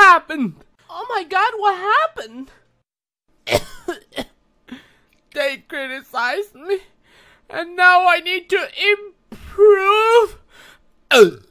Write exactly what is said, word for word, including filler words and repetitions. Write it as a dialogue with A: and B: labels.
A: happened? Oh my god, what happened? They criticized me, and now I need to improve.